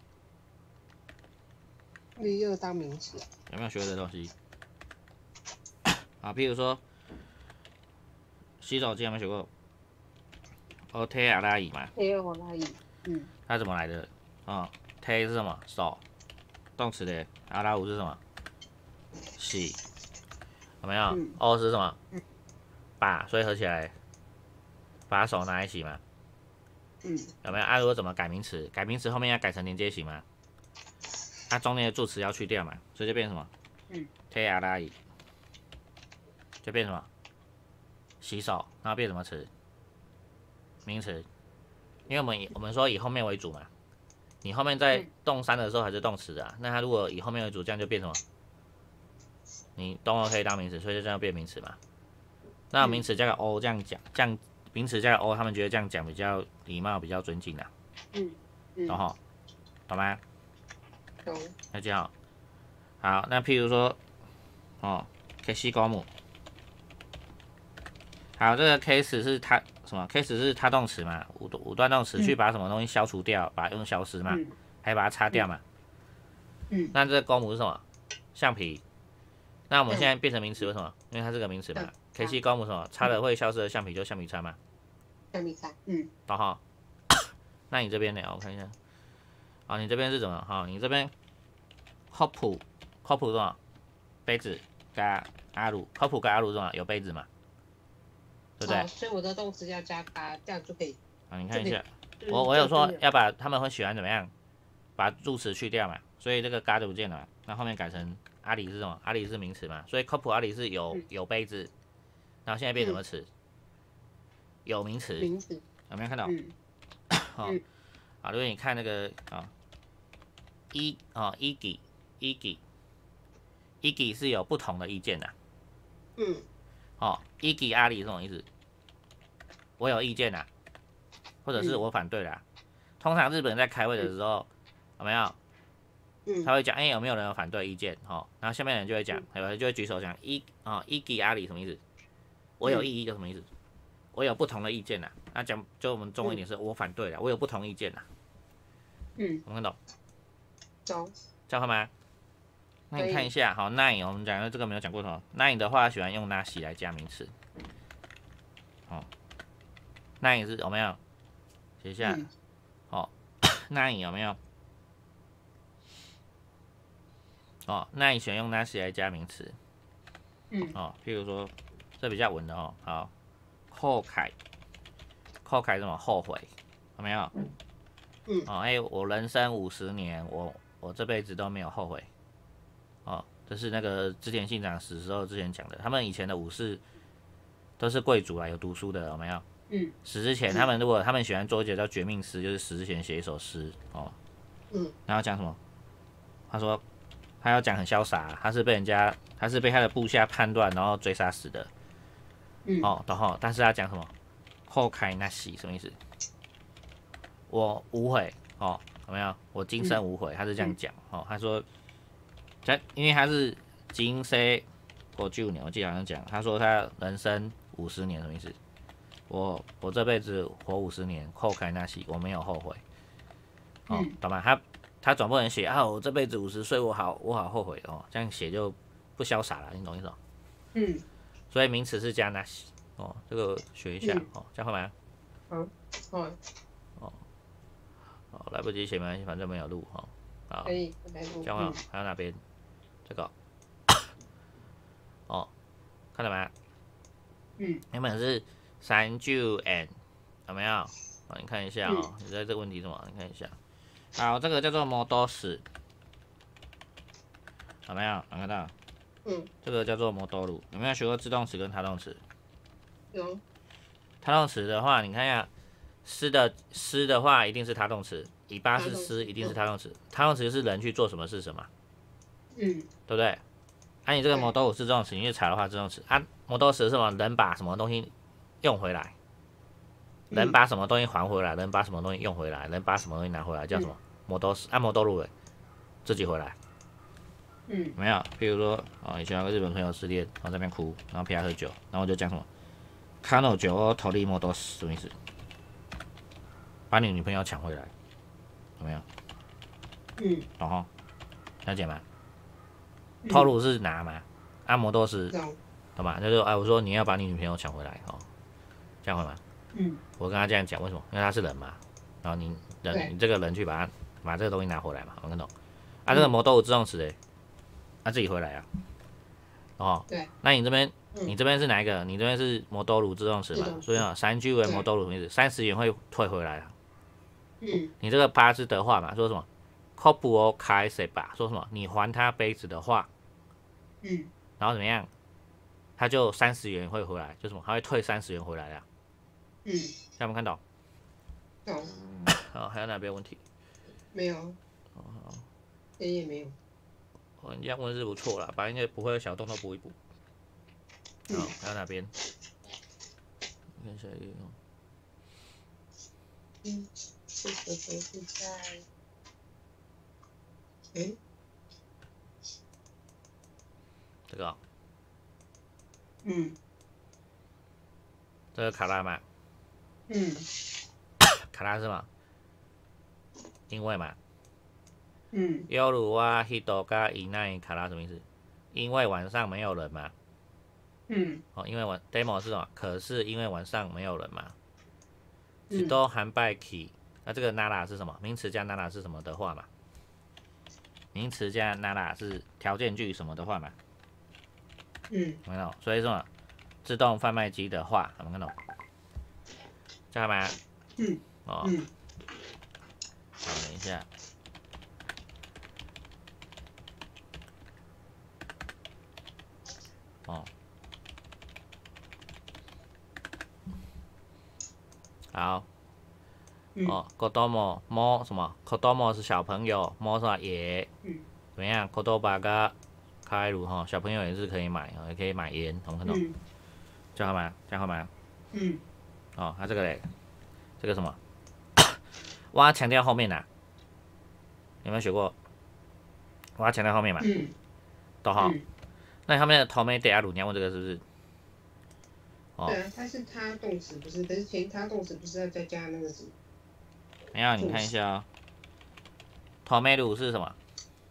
[SPEAKER 2] V 二当名词。
[SPEAKER 1] 有没有学过这东西？啊，譬如说，洗手间有没有学过 ？O T 阿拉伊嘛。
[SPEAKER 2] A O 拉伊。嗯。
[SPEAKER 1] 它怎么来的？啊、哦、，T 是什么？手，动词的。阿拉五是什么？洗。有没有、嗯、？O 是什么？嗯、把，所以合起来，把手拿来洗嘛。
[SPEAKER 2] 嗯。
[SPEAKER 1] 有没有？啊，如果怎么改名词？改名词后面要改成连接型嘛？它、啊、中间的助词要去掉嘛，所以就变成什么？嗯。T 阿拉伊。就变什么？洗手，然后变什么词？名词。因为我们我们说以后面为主嘛，你后面在动三的时候还是动词啊？那它如果以后面为主，这样就变什么？你动可以当名词，所以就这样变名词嘛。那名词加个 o 这样讲，这样名词加个 o， 他们觉得这样讲比较礼貌，比较尊敬啊。
[SPEAKER 2] 嗯。嗯
[SPEAKER 1] 懂吼？懂吗？
[SPEAKER 2] 懂。
[SPEAKER 1] 那这样好，那譬如说，哦 ，case 公母。好，这个 case 是它什么 ？case 是它动词嘛，五五段动词去把什么东西消除掉，把它用消失嘛，嗯、还把它擦掉嘛。嗯。那这个公母是什么？橡皮。那我们现在变成名词，为什么？因为它是个名词嘛。嗯、case 公母什么？擦了会消失的橡皮就橡皮擦嘛。
[SPEAKER 2] 橡皮擦。嗯。
[SPEAKER 1] 懂哈？那你这边呢？我看一下。啊，你这边是怎么？哈，你这边 ，cop cop 是什么？杯子加阿鲁 ，cop 跟阿鲁是什么？有杯子嘛？对不对、哦？
[SPEAKER 2] 所以我的动词要加嘎，这样就可以。
[SPEAKER 1] 啊，你看一下，我我有说要把他们会喜欢怎么样，把助词去掉嘛，所以这个嘎就不见了嘛。那后面改成阿里是什么？阿里是名词嘛，所以 cop 阿里是有、嗯、有杯子，然后现在变什么词？嗯、有名词。
[SPEAKER 2] 名词。
[SPEAKER 1] 有没有看到？
[SPEAKER 2] 嗯。
[SPEAKER 1] 好、哦，啊，如果你看那个啊，一啊一给一给一给是有不同的意见的。
[SPEAKER 2] 嗯。
[SPEAKER 1] 哦，一给阿里是什么意思？我有意见啦，或者是我反对啦。嗯、通常日本人在开会的时候，嗯、有没有？嗯、他会讲，哎、欸，有没有人有反对意见？哦，然后下面人就会讲，有人就会举手讲，一啊一给阿里什么意思？我有异议就什么意思？我有不同的意见啦。那讲就我们中文一点是，我反对啦，我有不同意见啦。嗯，我们懂。
[SPEAKER 2] 懂。
[SPEAKER 1] 这样会吗？那你看一下，好 ，nine 我们讲的这个没有讲过什么 ，nine 的话喜欢用 nasi 来加名词。哦 ，nine 是有没有？写一下。嗯、哦 ，nine 有没有？哦 ，nine 喜欢用 nasi 来加名词。嗯。哦，譬如说，这比较稳的哦，好，后悔，后悔什么？后悔，有没有？嗯。嗯。哦，哎、欸，我人生五十年，我我这辈子都没有后悔。哦，这是那个织田信长死时候之前讲的，他们以前的武士都是贵族啊，有读书的，有没有？嗯。死之前，他们如果他们喜欢做一个叫绝命诗，就是死之前写一首诗哦。嗯。然后讲什么？他说他要讲很潇洒，他是被人家，他是被他的部下叛乱然后追杀死的。嗯。哦，然后但是他讲什么？后开那西什么意思？我无悔哦，有没有？我今生无悔，他是这样讲哦。他说。因为他是今生过九年，我记得好像讲，他说他人生五十年什么意思？我我这辈子活五十年，后开那西，我没有后悔，哦，嗯、懂吗？他他总不能写啊，我这辈子五十岁，我好我好后悔哦，这样写就不潇洒了，你懂意思吗？
[SPEAKER 2] 嗯。
[SPEAKER 1] 所以名词是加那西哦，这个学一下、嗯、哦，这样会吗？
[SPEAKER 2] 好，好。
[SPEAKER 1] 哦，哦，来不及写没关系，反正没有录哈。好，
[SPEAKER 2] 可以，来录。
[SPEAKER 1] 这样好，还有哪边？这个。哦，看到没？
[SPEAKER 2] 嗯。
[SPEAKER 1] 原本是三九 and 有没有？啊，你看一下哦，嗯、你在这个问题是什么？你看一下。好，这个叫做 modus， 有没有？有看到？
[SPEAKER 2] 嗯。
[SPEAKER 1] 这个叫做 modulu， 有没有学过自动词跟他动词？
[SPEAKER 2] 有。
[SPEAKER 1] 他动词的话，你看一下，诗的诗的话一定是他动词，尾巴是诗一定是他动词。他动词是人去做什么事什么？
[SPEAKER 2] 嗯，
[SPEAKER 1] 对不对？啊，你这个 modul 是自动词，你去查的话，自动词啊 ，modul 是什么？人把什么东西用回来，人把什么东西还回来，人把什么东西用回来，人把什么东西拿回来，叫什么 modul？按 modul 自己回来。
[SPEAKER 2] 嗯，
[SPEAKER 1] 没有，譬如说，哦，以前有个日本朋友失恋，然后在那边哭，然后陪他喝酒，然后我就讲什么，彼女を取り戻す什么意思？把你女朋友抢回来，有没有？
[SPEAKER 2] 嗯，
[SPEAKER 1] 懂吼？了解吗？偷录是拿嘛，按摩都是，懂吗？就是哎，我说你要把你女朋友抢回来，哦，这样会吗？
[SPEAKER 2] 嗯，
[SPEAKER 1] 我跟他这样讲，为什么？因为他是人嘛，然后你人，你这个人去把他把这个东西拿回来嘛，我看懂？啊，这个摩都自动词诶。他、啊、自己回来啊，哦，
[SPEAKER 2] 对，
[SPEAKER 1] 那你这边、嗯，你这边是哪一个？你这边是摩多鲁自动词嘛？所以啊，三句为摩多鲁什么意思？三十元会退回来啊。
[SPEAKER 2] 嗯，
[SPEAKER 1] 你这个八是的话嘛？说什么？コップを返せば，说什么？你还他杯子的话，
[SPEAKER 2] 嗯，
[SPEAKER 1] 然后怎么样？他就三十元会回来，就什么？他会退三十元回来的。
[SPEAKER 2] 嗯，
[SPEAKER 1] 有没有看到？
[SPEAKER 2] 有。
[SPEAKER 1] 好，还有哪边问题？
[SPEAKER 2] 没有。哦，好，也也没有。
[SPEAKER 1] 哦，你这样问是不错啦，把那些不会的小洞都补一补。好，还有哪边？看一下一个。
[SPEAKER 2] 嗯，这个都是在，诶，
[SPEAKER 1] 这个、哦。
[SPEAKER 2] 嗯。
[SPEAKER 1] 这个卡拉嘛。
[SPEAKER 2] 嗯。
[SPEAKER 1] 卡拉是吗？因为嘛。
[SPEAKER 2] 嗯，
[SPEAKER 1] 夜は人がいないから什么意思？因为晚上没有人嘛。
[SPEAKER 2] 嗯。
[SPEAKER 1] 哦，因为晚 demo 是什么？可是因为晚上没有人嘛。
[SPEAKER 2] 嗯。
[SPEAKER 1] 都販売機，那这个 nada 是什么？名词加 nada 是什么的话嘛？名词加 nada 是条件句什么的话嘛？
[SPEAKER 2] 嗯。
[SPEAKER 1] 没有，所以说自动贩卖机的话，有没有看到？知道吗？
[SPEAKER 2] 嗯。
[SPEAKER 1] 哦。
[SPEAKER 2] 嗯。
[SPEAKER 1] 好，等一下。哦，好，哦，子供摸什么？子供是小朋友，摸什么也，怎么样？子供が開る哈，小朋友也是可以买，也可以买烟，懂不懂？这样好吗？这样好吗？
[SPEAKER 2] 嗯。
[SPEAKER 1] 哦，它、啊、这个嘞，这个什么？我要强调后面呐、啊，有没有学过？我要强调后面嘛？
[SPEAKER 2] 嗯。
[SPEAKER 1] 懂哈？嗯，那你后面的头没得阿鲁，你要问这个是不是？
[SPEAKER 2] 哦，对啊，它是他动词，不是，可是前他动词不是要再加那个什么？
[SPEAKER 1] 没有，你看一下哦。头没鲁是什么？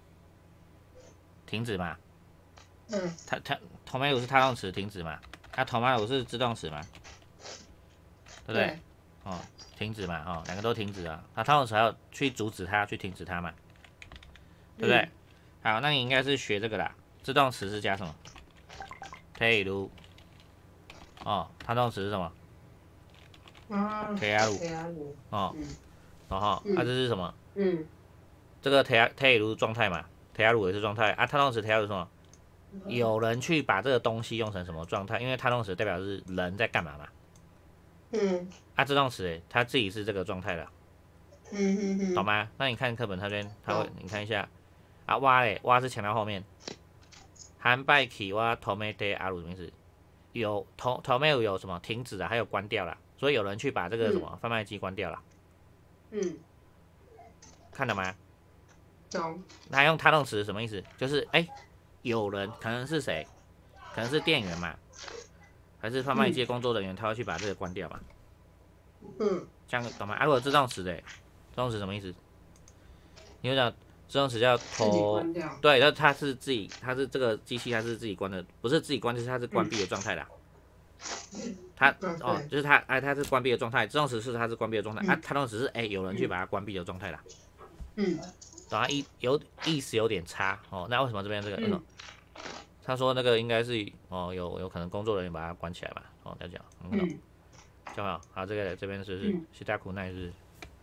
[SPEAKER 1] 停止嘛。嗯。它它头没鲁是他动词，停止嘛。那头没鲁是自动词嘛？对不对？对哦，停止嘛，哦，两个都停止啊。那他动词还要去阻止它，去停止它嘛，对不对？嗯、好，那你应该是学这个啦。自动词是加什么？例如，哦，他动词是什么？
[SPEAKER 2] 啊，
[SPEAKER 1] 提亚鲁。哦，嗯、然后，嗯、啊，这是什么？嗯，这个提亚提鲁状态嘛，提亚鲁也是状态啊。他动词提亚鲁是什么？有人去把这个东西用成什么状态？因为他动词代表是人在干嘛嘛。嗯。啊，自动词诶，他自己是这个状态的。嗯嗯嗯。懂吗？那你看课本这边，他会，你看一下，啊，哇嘞，哇是强调后面。販売機は止めてある什么意思？有止止め有什么停止啊，还有关掉了，所以有人去把这个什么贩卖机关掉了。嗯。看到吗？懂。他用他动词什么意思？就是哎、欸，有人可能是谁？可能是店员嘛，还是贩卖机工作人员，他会去把这个关掉嘛？嗯。这样懂吗？啊，如果自动词的，自动词什么意思？ 你会讲自动词叫
[SPEAKER 2] 自己
[SPEAKER 1] 头，
[SPEAKER 2] 关掉。
[SPEAKER 1] 对，那它是自己，它是这个机器它是自己关的，不是自己关，就是它是关闭的状态啦。它哦，就是它哎，它是关闭的状态，自动词是它是关闭的状态、嗯、啊，它动词是哎有人去把它关闭的状态啦。
[SPEAKER 2] 嗯，
[SPEAKER 1] 然后意有意思有点差哦，那为什么这边这个？嗯，他说那个应该是哦有有可能工作人员把它关起来吧？哦，要讲，嗯，讲好，好，这个这边是不是西达苦奈是？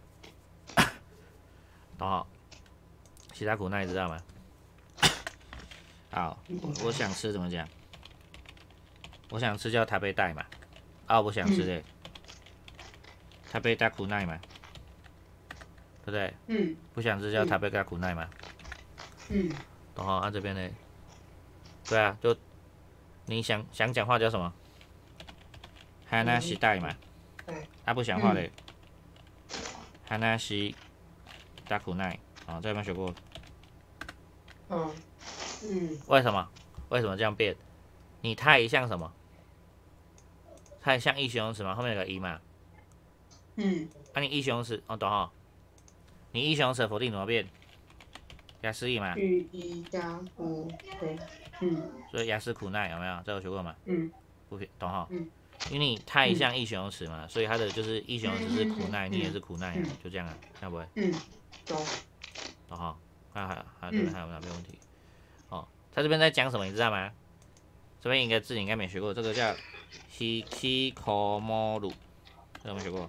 [SPEAKER 1] 懂好，西达苦奈知道吗？好，我想吃怎么讲？我想吃叫台北带嘛，啊，我想吃的、欸，台北带苦奈嘛，对不对？
[SPEAKER 2] 嗯，
[SPEAKER 1] 不想吃叫台北带苦奈嘛，
[SPEAKER 2] 嗯，
[SPEAKER 1] 懂好，按、啊、这边呢？对啊，就你想想讲话叫什么？哈纳西带嘛，他、啊、不想话嘞，哈纳西带苦奈，啊，这有没有学过？
[SPEAKER 2] 嗯，嗯，
[SPEAKER 1] 为什么？为什么这样变？你太像什么？太像意形容词嘛，后面有个一嘛。
[SPEAKER 2] 嗯。
[SPEAKER 1] 那、啊、你意形容词，哦，懂哈？你意形容词的否定怎么变？雅思意嘛。
[SPEAKER 2] 语一加苦，对，嗯。
[SPEAKER 1] 所以雅思苦奈有没有？这有学过吗？
[SPEAKER 2] 嗯。
[SPEAKER 1] 不懂哈？
[SPEAKER 2] 嗯。
[SPEAKER 1] 因为你太像意形容词嘛，所以它的就是意形容词是苦奈，你也是苦奈、啊，就这样啊，要不会？
[SPEAKER 2] 嗯，懂。
[SPEAKER 1] 懂哈？还还还这边还有哪边问题？哦，他这边在讲什么，你知道吗？这边一个字你应该没学过，这个叫 hikikomoru， 这有没有学过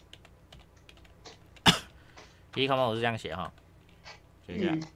[SPEAKER 1] ？hikikomoru 是这样写哈，学一下。嗯、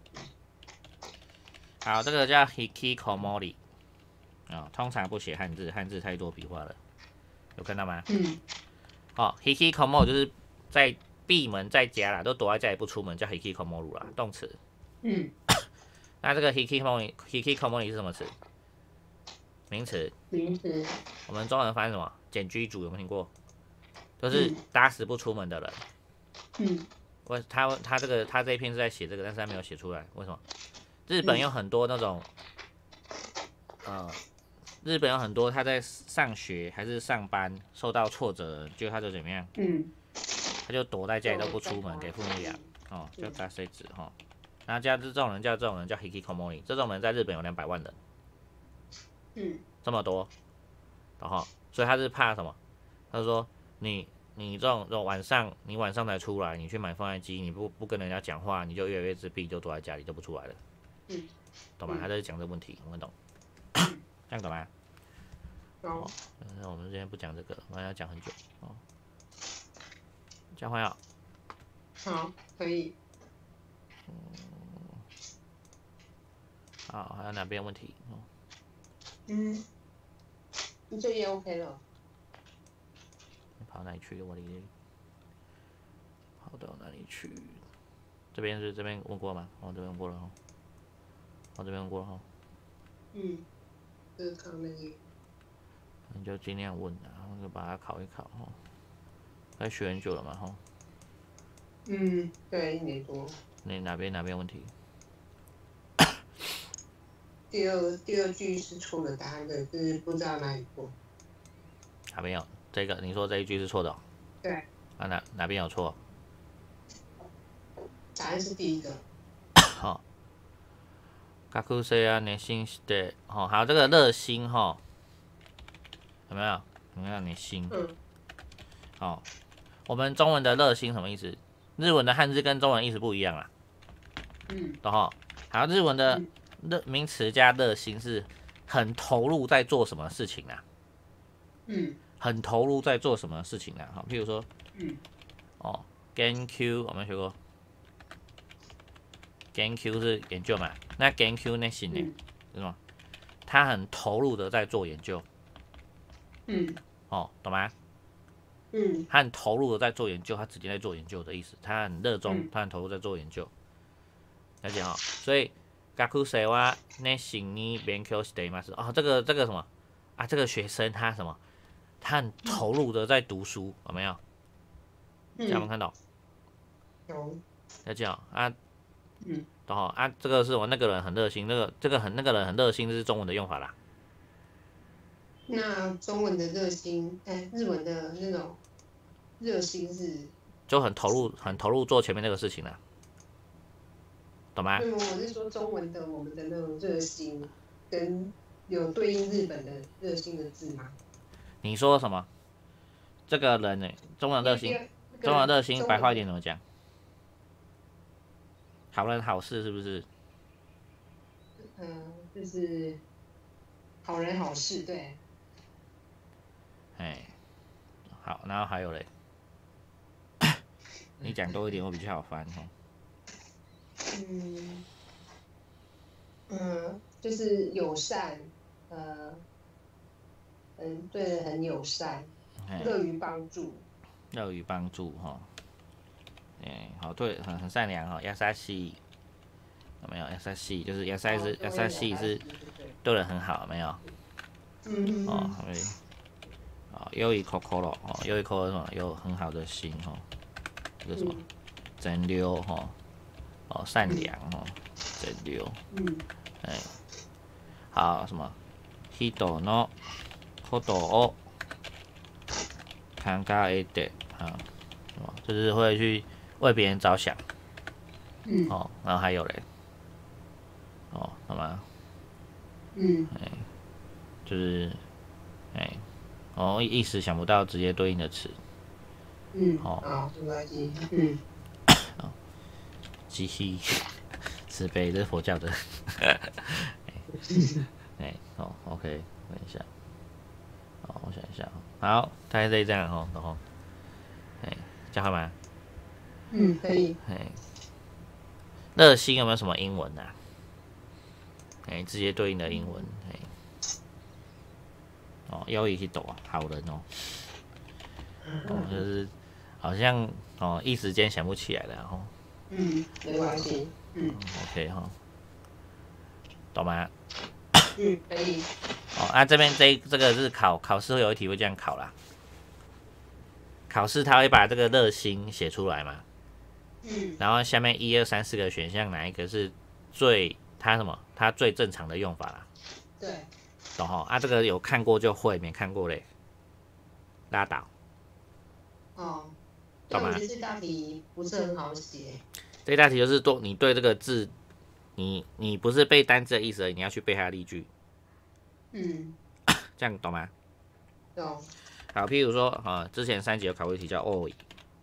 [SPEAKER 1] 好，这个叫 hikikomori， 啊、哦，通常不写汉字，汉字太多笔画了，有看到吗？
[SPEAKER 2] 嗯。
[SPEAKER 1] 哦 ，hikikomoru 就是在闭门在家啦，都躲在家里不出门，叫 hikikomoru 啦，动词。嗯。那这个 hikikomori hikikomori 是什么词？名词。
[SPEAKER 2] 名词。我
[SPEAKER 1] 们中文翻什么？简居主有没有听过？就是打死不出门的人。嗯。我他他这个他这一篇是在写这个，但是他没有写出来，为什么？日本有很多那种，嗯、呃，日本有很多他在上学还是上班受到挫折，就他就怎么样？嗯。他就躲在家里都不出门，给父母养，哦，叫大谁子哈。然后叫这种人叫这种人叫 hikikomori， 这种人在日本有两百万人。嗯，这么多，然后，所以他是怕什么？他说你你这种这种晚上你晚上才出来，你去买贩卖机，你不不跟人家讲话，你就越来越自闭，就躲在家里就不出来了。嗯，懂吗？他在讲这个问题，我们懂。这样懂吗？懂。那我们今天不讲这个，我们要讲很久哦。交换要。
[SPEAKER 2] 好，可以。
[SPEAKER 1] 嗯。好，还有哪边问题？哦
[SPEAKER 2] 嗯，你这也 OK 了。
[SPEAKER 1] 你跑哪里去？我的跑到哪里去？这边是这边问过吗？哦，这边问过了哈。哦，这边问过了哈。
[SPEAKER 2] 嗯，这个考那个。
[SPEAKER 1] 你就尽量问，然后就把它考一考哈。还学很久了嘛哈。
[SPEAKER 2] 嗯，对，一年多。
[SPEAKER 1] 你哪边哪边问题？
[SPEAKER 2] 第二第二句是错的答案的，就是不知道哪里错。
[SPEAKER 1] 哪边有？这个你说这一句是错的、哦。
[SPEAKER 2] 对。
[SPEAKER 1] 啊哪哪边有错？
[SPEAKER 2] 答案是第一个。
[SPEAKER 1] 好、哦。学生は熱心して，哦，还有这个热心哈、哦，有没有？有没有热心？嗯。好、哦，我们中文的热心什么意思？日文的汉字跟中文意思不一样啦。嗯。懂哈？还有日文的。嗯热名词加热心是很投入在做什么事情啊？嗯，很投入在做什么事情啊？好，譬如说，嗯，哦，研究我们学过，研究是研究嘛？那研究那心呢？是什么？他很投入的在做研究。嗯，哦，懂吗？嗯，他很投入的在做研究，他直接在做研究的意思。他很热衷，他很投入在做研究。了解哈？所以。学生は熱心に勉強しています。哦，这个这个什么啊？这个学生他什么？他很投入的在读书，有没有？这样有没有看到？有。了解啊？嗯。懂哈？啊，这个是我那个人很热心，那个这个很那个人很热心，这是中文的用法啦。
[SPEAKER 2] 那中文的热心，哎，日文的那种热心是？
[SPEAKER 1] 就很投入，很投入做前面那个事情啦。 懂吗？
[SPEAKER 2] 嗯，我是说中文的我们的那种热心，跟有对应日本的热心的字吗？
[SPEAKER 1] 你说什么？这个人呢？中文热心，中文热心，白话一点怎么讲？好人好事是不是？
[SPEAKER 2] 嗯、呃，就是好人好事，对。
[SPEAKER 1] 哎，好，然后还有嘞，你讲多一点，我比较好翻哦。
[SPEAKER 2] 嗯嗯，就是友善，呃，嗯，对人很友善，乐于帮助。
[SPEAKER 1] 乐于帮助哈，哎，好，对，很很善良哈，優しい，有没有？優しい就是優し是優し是对人很好，没有？
[SPEAKER 2] 嗯
[SPEAKER 1] 哦，对，哦，優い心哦，優い心什么？有很好的心哈，这个什么？真溜哈，哦，善良哈，真溜。
[SPEAKER 2] 嗯。
[SPEAKER 1] 哎，好，什么？人のことを考えて啊，就是会去为别人着想。
[SPEAKER 2] 嗯。
[SPEAKER 1] 哦，然后还有嘞，哦，好吗？
[SPEAKER 2] 嗯。
[SPEAKER 1] 哎，就是，哎，哦，一时想不到直接对应的词。
[SPEAKER 2] 嗯。哦，好，没关系。嗯。
[SPEAKER 1] 好，慈悲，慈悲，这是佛教的。哎，哦 ，OK， 等一下，哦，我想一下，好，大概这样哦，然后，哎，交换吗？
[SPEAKER 2] 嗯，可以。
[SPEAKER 1] 哎，热心有没有什么英文啊？哎，直接对应的英文，哎，哦，优一去抖啊，好人哦，哦，就是好像哦，一时间想不起来了哦。
[SPEAKER 2] 嗯，没关系。嗯
[SPEAKER 1] ，OK 哈，懂吗？
[SPEAKER 2] 嗯，可以。
[SPEAKER 1] 哦，那、啊、这边这这个是考考试会有一题会这样考啦。考试他会把这个热心写出来嘛？
[SPEAKER 2] 嗯。
[SPEAKER 1] 然后下面一二三四个选项哪一个是最它什么？它最正常的用法啦？
[SPEAKER 2] 对。
[SPEAKER 1] 懂吼？啊，这个有看过就会，没看过嘞，拉倒。
[SPEAKER 2] 哦。但我觉得这道题不是很好写。
[SPEAKER 1] 这道题就是多你对这个字，你你不是背单字的意思而已，你要去背它的例句。
[SPEAKER 2] 嗯。
[SPEAKER 1] 这样懂吗？
[SPEAKER 2] 懂。
[SPEAKER 1] 好，譬如说，啊，之前三集有考过一题叫 all，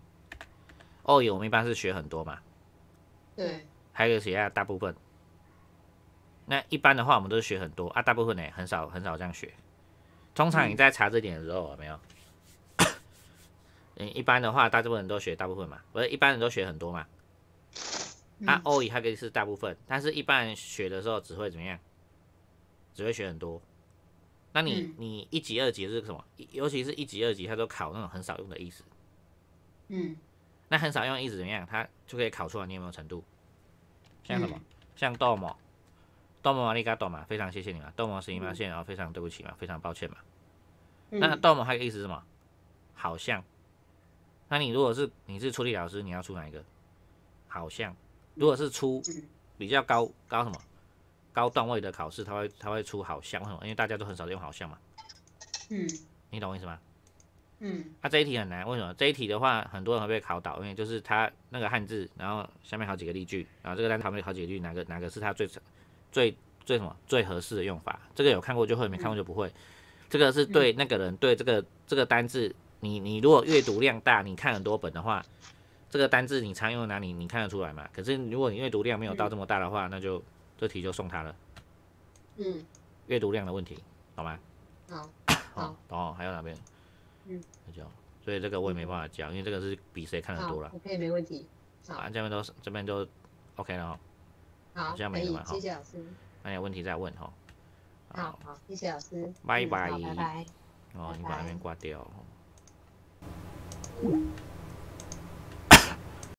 [SPEAKER 1] all 我们一般是学很多嘛，
[SPEAKER 2] 对，
[SPEAKER 1] 还有写下大部分。那一般的话，我们都是学很多啊，大部分呢很少很少这样学。通常你在查这点的时候，有没有？嗯，一般的话，大部分人都学大部分嘛，不是一般人都学很多嘛。啊 all 它可以是大部分，但是一般人学的时候只会怎么样？只会学很多。那你、嗯、你一级二级是什么？尤其是一级二级，它都考那种很少用的意思。嗯，那很少用的意思怎么样？它就可以考出来你有没有程度。像什么？嗯、像豆某，豆某阿里嘎多嘛，非常谢谢你嘛，豆某是一毛线，然后非常对不起嘛，非常抱歉嘛。嗯、那豆某还有一个意思是什么？好像。那你如果是你是出题老师，你要出哪一个？好像。如果是出比较高高什么？高段位的考试，他会他会出好像，为什么？因为大家都很少用好像嘛。嗯，你懂我意思吗？嗯。啊，这一题很难，为什么？这一题的话，很多人会被考倒，因为就是他那个汉字，然后下面好几个例句，然后这个单旁边好几个例句，哪个哪个是他最最最什么最合适的用法？这个有看过就会，没看过就不会。这个是对那个人对这个这个单字，你你如果阅读量大，你看很多本的话，这个单字你常用哪里你看得出来嘛？可是如果你阅读量没有到这么大的话，那就这题就送他了。嗯，阅读量的问题，懂吗？好，好，懂。还有哪边？嗯，教，所以这个我也没办法教，因为这个是比谁看得多了。
[SPEAKER 2] OK， 没问题。好，
[SPEAKER 1] 啊，这边都这边都 OK 了哈。
[SPEAKER 2] 好，可以，谢谢老师。
[SPEAKER 1] 那有问题再问哈。
[SPEAKER 2] 好好，谢谢老师。
[SPEAKER 1] 拜拜。
[SPEAKER 2] 拜拜。
[SPEAKER 1] 哦，你把那边挂掉。
[SPEAKER 2] 嗯